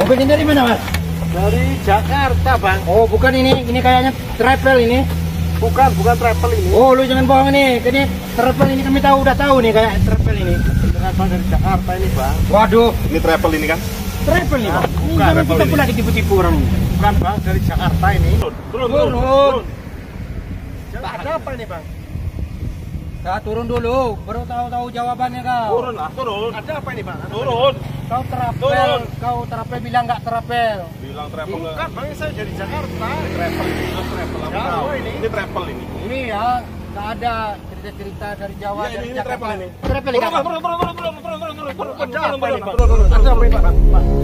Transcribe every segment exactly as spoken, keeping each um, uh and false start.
Mobil ini dari mana, Mas? Dari Jakarta, Bang. Oh, bukan ini. Ini kayaknya travel ini. Bukan, bukan travel ini. Oh, lu jangan bohong nih. Ini travel ini kami tahu, udah tahu nih kayak travel ini. Travel dari Jakarta ini, Bang. Waduh, Ini travel ini kan? travel nih, Bang. Ini Bukan jangan travel kita ini. pula ditipu-tipu orang. Bukan, Bang, dari Jakarta ini. Turun, turun, Turun. Jakarta ada apa ini, Bang? Kau turun dulu, baru tahu-tahu jawabannya kau. Turun lah, turun. Ada apa ini, Bang? Ada Turun. Kau terapel, Turun. kau terapel bilang nggak terapel. Bilang travel. Bukan, Bang, saya dari Jakarta. Travel ini, travel apa? Jawa Tahu. ini. Ini travel ini. Ini ya, nggak ada cerita-cerita dari Jawa, Iya, dari ini, ini Jakarta. travel ini. Travel ini, Turun, Kak? turun, turun, turun, turun, turun, turun, turun, turun, turun, Ada turun, apa ini, turun, Bang? turun, turun, Ada apa ini, Bang?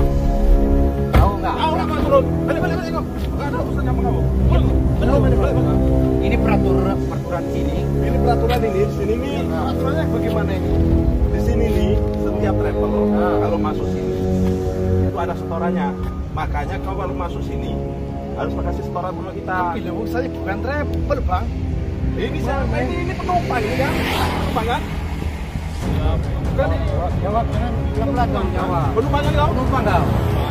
Tahu nggak? Ah, udah, Pak, turun. Balik, balik, balik, kau. Nggak ada urusan sama kamu. Turun. Balik, balik, balik, balik. Ini peraturan peraturan sini. Ini peraturan ini, di sini nih. Aturannya bagaimana ini? Di sini nih, setiap travel Ah. kalau masuk sini itu ada setorannya. Makanya kau kalau masuk sini harus kasih setoran sama kita. Tapi loh, saya bukan travel, Bang. Ini siapa ini? Ini penumpang ini kan? Penumpang kan? Bukan ini. Jawab dengan pelan-pelan dong, jawab. Penumpang kan kau? Penumpang kau.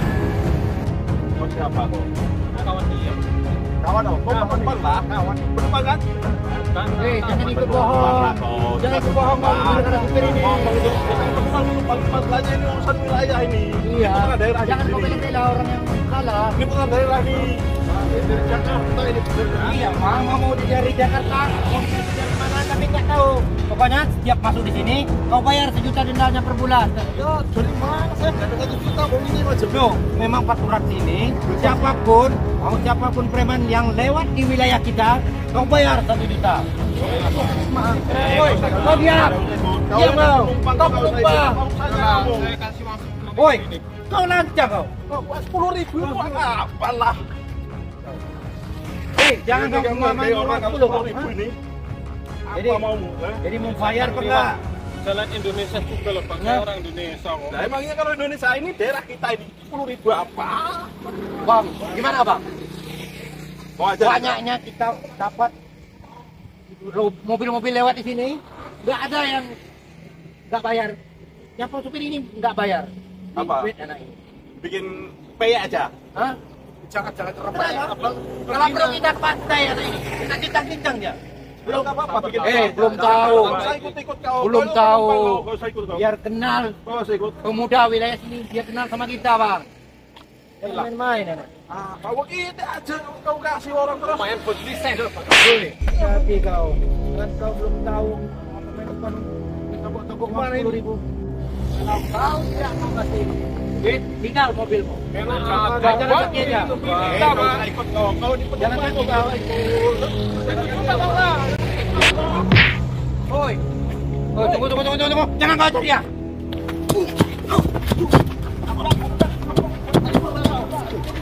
Kau siapa kau? Kawan dia. Kawan kau? Kau penumpang lah. Kawan. Penumpang kan? Eh, jangan ikut bohong. Jangan ikut bohong kau gara-gara supir ini. Penumpang penumpang masalahnya ini urusan wilayah ini. Iya. Ini bukan daerah Jangan di kau sini. bela-bela orang yang salah. Ini bukan daerah nih. Ini dari Jakarta ini. Iya, mama mau dari Jakarta, mau dari mana kami nggak tahu. Pokoknya setiap masuk di sini, kau bayar sejuta dendanya per bulan. Ya, dari mana? Saya nggak ada satu juta, Bang. Ini macam Loh, memang peraturan sini, siapapun, mau siapapun preman yang lewat di wilayah kita, kau bayar satu juta. Woi, kau diam. Diam kau. Kau penumpang. Saya kasih masuk. Woi, kau lancang kau. Sepuluh ribu apa lah? Eh, jangan kau semua main orang dulu. Sepuluh ribu ini. Jadi, Apa mau? Eh? jadi mau bayar apa enggak? Jalan Indonesia juga loh, Bang. Nah. Orang Indonesia kok. Nah, emangnya kalau Indonesia ini daerah kita ini sepuluh ribu apa? Bang, gimana bang? Mau aja. Banyaknya kita dapat mobil-mobil lewat di sini, nggak ada yang nggak bayar. Yang supir ini nggak bayar. Ini Apa? duit anak ini. Bikin P aja. Hah? jangan-jangan Kenapa? terbayar, Bang. Kalau perlu kita ke pantai anak ini, kita cincang-cincang dia. Belum apa-apa bikin. Eh, belum tahu. Nggak usah ikut-ikut kau. Belum Kau tahu. penumpang kau, nggak usah ikut kau. Biar kenal Kau nggak usah ikut. pemuda wilayah sini, dia kenal sama kita bang. Jangan main-main anak. Ah, kau gitu aja kau kasih orang terus. Lumayan buat desain dulu, Pak. Boleh. Tapi kau, kan kau belum tahu main depan toko-toko Gimana ini? sepuluh ribu. Kalau kau tidak mau kasih duit, tinggal mobilmu. Memang Jangan ada jalan Bang. kaki aja. Eh, kau nggak usah ikut kau. Kau di Jalan kaki kau. Oi. Oh, tunggu, tunggu, tunggu, tunggu, tunggu. Jangan kau ajar dia.